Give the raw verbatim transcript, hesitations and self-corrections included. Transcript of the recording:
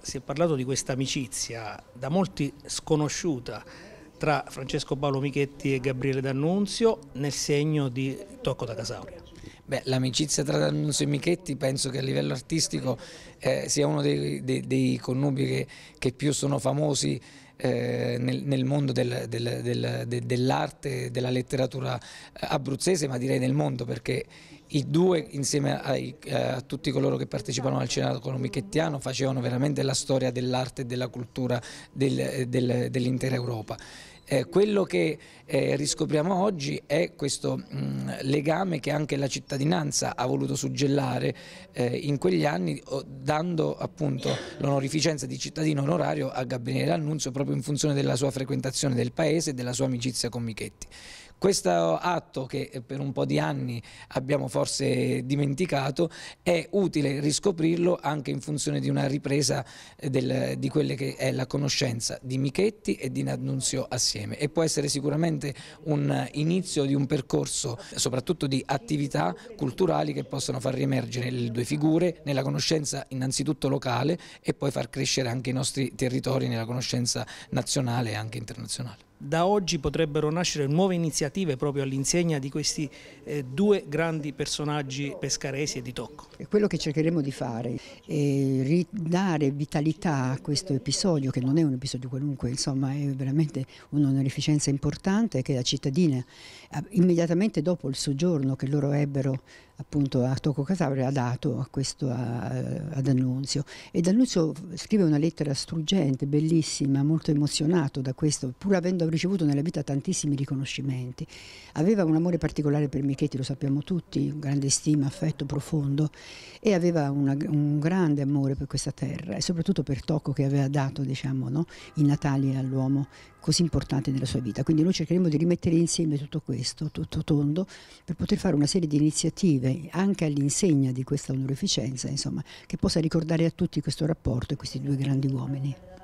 si è parlato di questa amicizia da molti sconosciuta tra Francesco Paolo Michetti e Gabriele D'Annunzio nel segno di Tocco da Casauria. Beh, l'amicizia tra D'Annunzio e Michetti penso che a livello artistico eh, sia uno dei, dei, dei connubi che, che più sono famosi eh, nel, nel mondo del, del, del, de, dell'arte e della letteratura abruzzese, ma direi nel mondo, perché i due insieme ai, a tutti coloro che partecipano al Cenacolo Michettiano facevano veramente la storia dell'arte e della cultura del, del, dell'intera Europa. Eh, quello che eh, riscopriamo oggi è questo mh, legame che anche la cittadinanza ha voluto suggellare eh, in quegli anni, dando appunto l'onorificenza di cittadino onorario a Gabriele D'Annunzio proprio in funzione della sua frequentazione del paese e della sua amicizia con Michetti. Questo atto, che per un po' di anni abbiamo forse dimenticato, è utile riscoprirlo anche in funzione di una ripresa del, di quelle che è la conoscenza di Michetti e di D'Annunzio assieme, e può essere sicuramente un inizio di un percorso soprattutto di attività culturali che possono far riemergere le due figure nella conoscenza innanzitutto locale e poi far crescere anche i nostri territori nella conoscenza nazionale e anche internazionale. Da oggi potrebbero nascere nuove iniziative proprio all'insegna di questi eh, due grandi personaggi pescaresi e di Tocco. È quello che cercheremo di fare, è ridare vitalità a questo episodio, che non è un episodio qualunque, insomma è veramente un'onorificenza importante che la cittadina immediatamente dopo il soggiorno che loro ebbero appunto a Tocco Casauria ha dato a questo a, a D'Annunzio. E D'Annunzio scrive una lettera struggente, bellissima, molto emozionato da questo, pur avendo ricevuto nella vita tantissimi riconoscimenti. Aveva un amore particolare per Michetti, lo sappiamo tutti, un grande stima, affetto profondo, e aveva una, un grande amore per questa terra e soprattutto per Tocco, che aveva dato, diciamo, no, i natali all'uomo così importante nella sua vita. Quindi noi cercheremo di rimettere insieme tutto questo, tutto tondo, per poter fare una serie di iniziative anche all'insegna di questa onorificenza, insomma, che possa ricordare a tutti questo rapporto e questi due grandi uomini.